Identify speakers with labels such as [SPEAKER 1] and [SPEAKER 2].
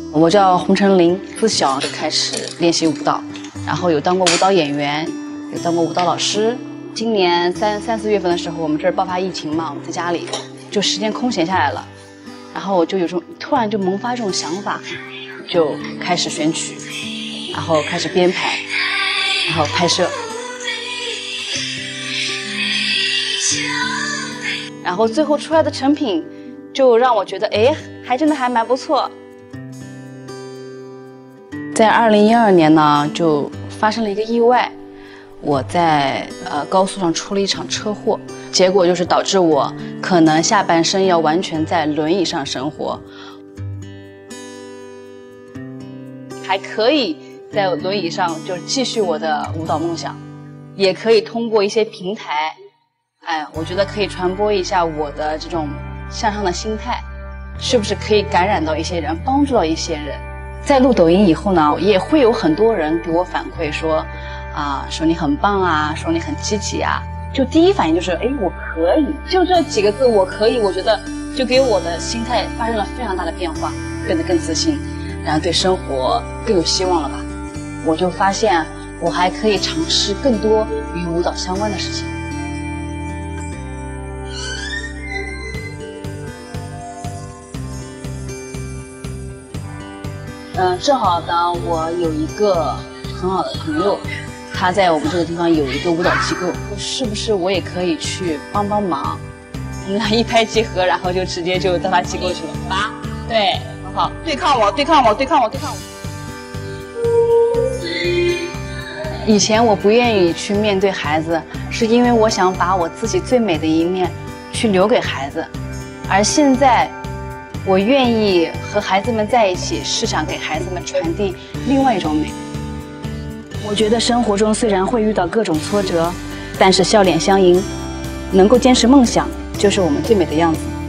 [SPEAKER 1] 我叫洪晨林，自小就开始练习舞蹈，然后有当过舞蹈演员，有当过舞蹈老师。今年三四月份的时候，我们这儿爆发疫情嘛，我们在家里就时间空闲下来了，然后我就有种突然就萌发这种想法，就开始选曲，然后开始编排，然后拍摄，然后最后出来的成品就让我觉得，哎，还真的还蛮不错。在2012年呢，就发生了一个意外，我在高速上出了一场车祸，结果就是导致我可能下半生要完全在轮椅上生活，还可以在轮椅上就继续我的舞蹈梦想，也可以通过一些平台，我觉得可以传播一下我的这种向上的心态，是不是可以感染到一些人，帮助到一些人。在录抖音以后呢，也会有很多人给我反馈说，说你很棒啊，说你很积极啊。就第一反应就是，哎，我可以，就这几个字，我可以，我觉得就给我的心态发生了非常大的变化，变得更自信，然后对生活更有希望了吧。我就发现我还可以尝试更多与舞蹈相关的事情。正好呢，我有一个很好的朋友，他在我们这个地方有一个舞蹈机构，是不是我也可以去帮忙？我们俩一拍即合，然后就直接就到他机构去了。吧？对，很好，对抗我。以前我不愿意去面对孩子，是因为我想把我自己最美的一面去留给孩子，而现在我愿意和孩子们在一起，是想给孩子们传递另外一种美。我觉得生活中虽然会遇到各种挫折，但是笑脸相迎，能够坚持梦想，就是我们最美的样子。